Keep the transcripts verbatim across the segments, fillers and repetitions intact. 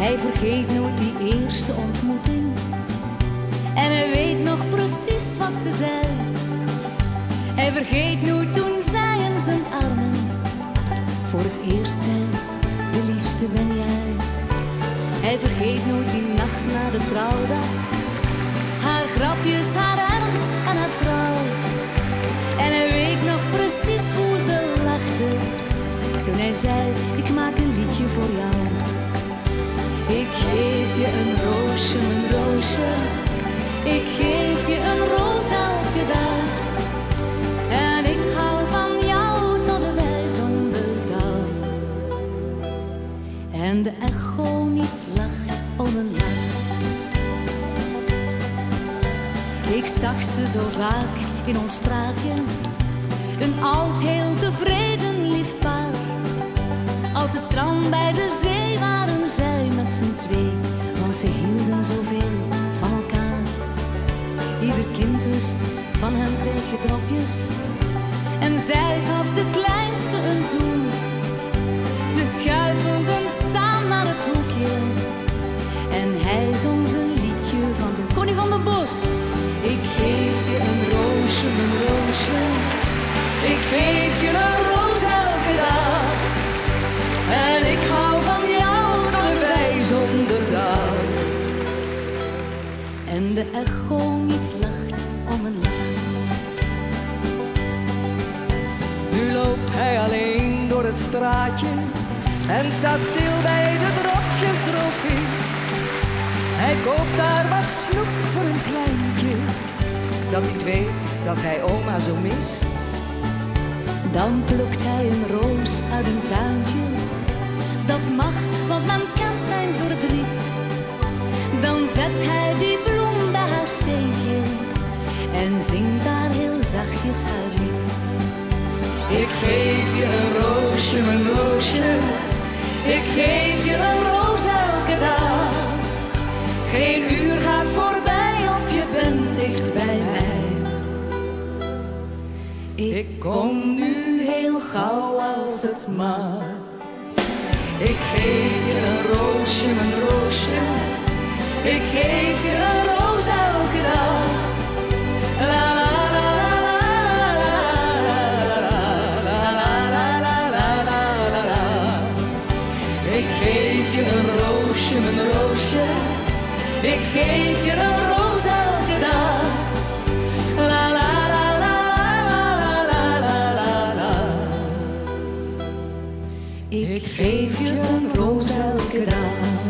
Hij vergeet nooit die eerste ontmoeting. En hij weet nog precies wat ze zei. Hij vergeet nooit toen zij in zijn armen voor het eerst zei, de liefste ben jij. Hij vergeet nooit die nacht na de trouwdag. Haar grapjes, haar ernst en haar trouw. En hij weet nog precies hoe ze lachte toen hij zei, ik maak een liedje voor jou. Ik geef je een roosje, een roosje. Ik geef je een roos elke dag. En ik hou van jou tot de wij zonder dauw. En de echo niet lacht om een lach. Ik zag ze zo vaak in ons straatje. Een oud, heel tevreden lief paar. Als het strand bij de zee waren zij met z'n twee. Want ze hielden zoveel van elkaar. Ieder kind wist, van hem kreeg je dropjes. En zij gaf de kleinste een zoen. Ze schuifelden samen naar het hoekje. En hij zong zijn liedje van toen Connie van der Bos. Ik geef je een roosje, een roosje. Ik geef je een roos elke dag. En ik hou van jou tot wij zonder rouw. En de echo niet lacht om een lach. Nu loopt hij alleen door het straatje en staat stil bij de dropjes drogist. Hij koopt daar wat snoep voor een kleintje, dat niet weet dat hij oma zo mist. Dan plukt hij een roos uit een tuintje. Dat mag, want men kent zijn verdriet. Dan zet hij die bloem bij haar steentje en zingt daar heel zachtjes haar lied. Ik geef je een roosje, een roosje. Ik geef je een roos elke dag. Geen uur gaat voorbij of je bent dicht bij mij. Ik kom nu heel gauw als het mag. Ik geef je een roosje, een roosje. Ik geef je een roos elke dag. La la la la la la la la la la. Ik geef je een roosje, een roosje. Ik geef je een roos elke dag. La la la la la la la la la. Ik geef je een roos elke dag.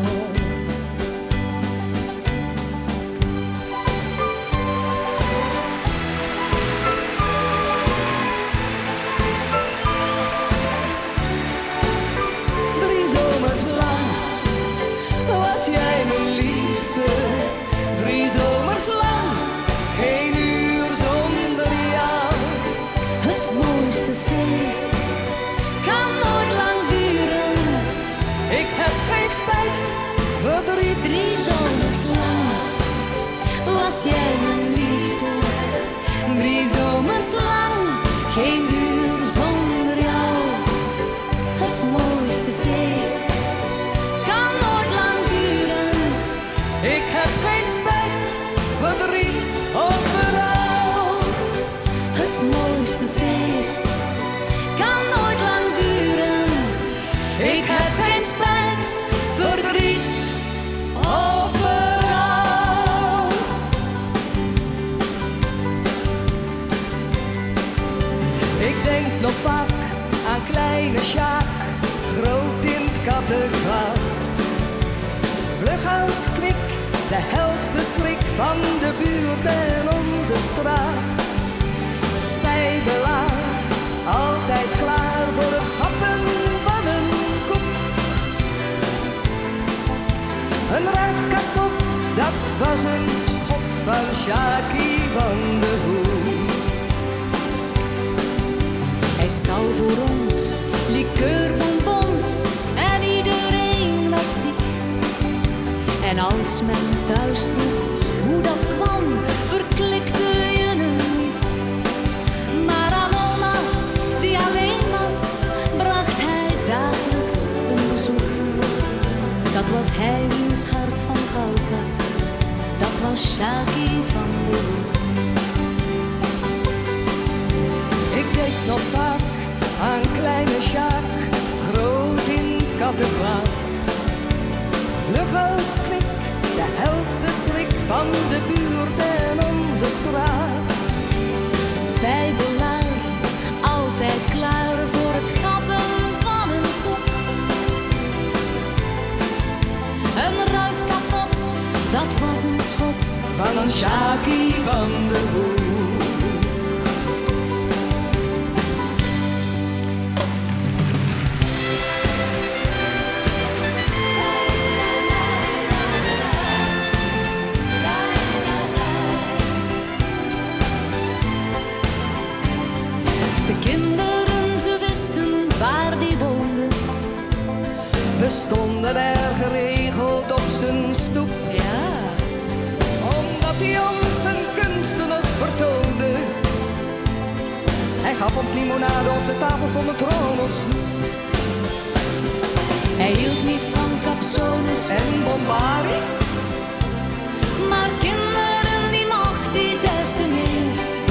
Drie zomers lang was jij mijn liefste. Drie zomers lang, geen uur zonder jou. Het mooiste feest kan nooit lang duren. Ik heb geen spijt, verdriet. Drie zomers lang was jij mijn liefste. Drie zomers lang, geen uur zonder jou. Het mooiste feest kan nooit lang duren. Ik heb geen spijt, verdriet of berouw. Het mooiste feest kan nooit lang duren. Ik heb geen spijt, verdriet of berouw. Ik denk nog vaak aan kleine Sjaak, groot in het Kattegat. Vlug als kwik, de held, de schrik van de buurt en onze straat. Spijbelaar, altijd klaar voor het gappen van een koek. Een ruit kapot, dat was een schot van Sjaakie van de Hoek. Hij stal voor ons likeurbonbons en iedereen werd ziek. En als men thuis vroeg hoe dat kwam, verklikte je hem niet. Maar aan oma, die alleen was, bracht hij dagelijks een bezoek. Dat was hij was Sjaakie van de Hoek. Ik denk nog vaak aan kleine Sjaak, groot in het kattenkwaad. Vlug als kwik, de held, de schrik van de buurt en onze straat. Spijbelaar, altijd klaar voor het grappen van een koek. Een ruit kapot, dat was een schot van een Sjaakie van de Hoek. De kinderen, ze wisten waar die woonde. We stonden er geregeld op zijn stoep. Ja, Omdat hij ons zijn kunsten nog vertoonde. Hij gaf ons limonade, op de tafel stond een tromelsnoep. hij hield niet van capsones, En Bombari, maar kinderen die mocht hij des te meer.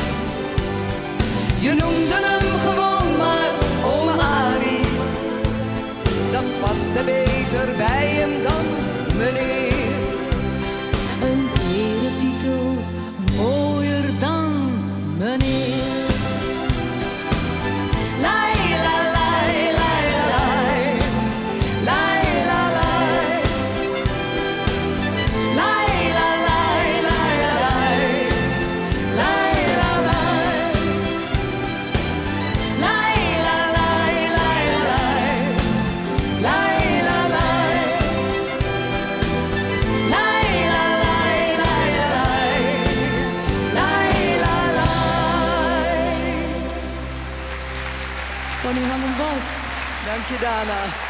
je noemde hem gewoon maar ome Arie. Dat paste beter bij hem dan meneer. Een eretitel, mooier dan meneer. Lai, la, lai, lai, lai. Lai, la, lai. Lai, la, lai, lai, lai. Lai, la, lai. Lai, la, lai, lai, lai. Lai, la, lai. Lai, la, lai, lai, lai. Lai, la, lai. Connie van den Bos. Dank je, Dana.